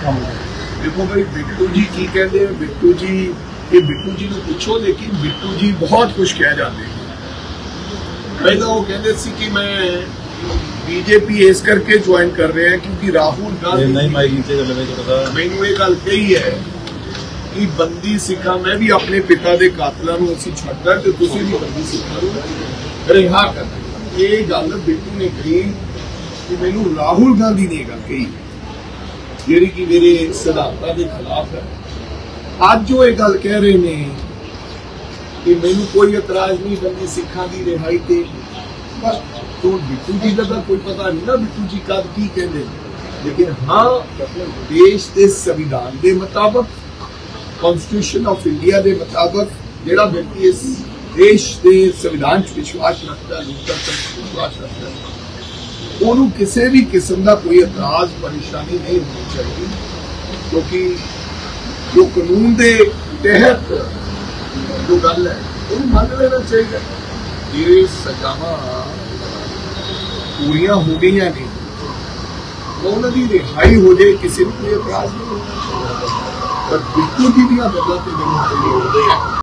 देखो भाई बिट्टू जी की कहते हैं, बिट्टू जी ये बिट्टू जी को पूछो, लेकिन बिट्टू जी बहुत कुछ कह जाते हैं। पहले वो कहते सी कि मैं बीजेपी इस करके ज्वाइन कर रहे हैं क्योंकि राहुल गांधी मैनू ये गल कही है कि बंदी सिखा मैं भी अपने पिता के कातलों को असीं छड्डदा ते तुसीं भी बंदी सिखा रिहा करना। ये गल बिट्टू ने कही कि मैनू राहुल गांधी ने गल कही जिहड़ी कि मेरे सिद्धांतां के खिलाफ है। अज जो ये गल कह रहे ने कि मैनू कोई एतराज नहीं बंदी सिखां की रिहाई ते, बस तो बिट्टू जी का कोई पता नहीं ना बिट्टू जी कद की कहते, लेकिन हाँ देश के संविधान के मुताबिक कॉन्स्टिट्यूशन ऑफ इंडिया के मुताबिक जिहड़ा व्यक्ति इस देश के संविधान विश्वास रखता है, लोकतंत्र विश्वास रखता है, उन्होंने किसी भी किस्म का कोई एतराज परेशानी नहीं होनी चाहिए, क्योंकि जो कानून के तहत जो गल है वो मान लेना चाहिए। ये सजावां पूरियां हो गई नहीं तो उन्होंने रिहाई हो जाए, किसी को कोई एतराज नहीं होना, पर बिट्टू जी दी गल्लां ते मैनूं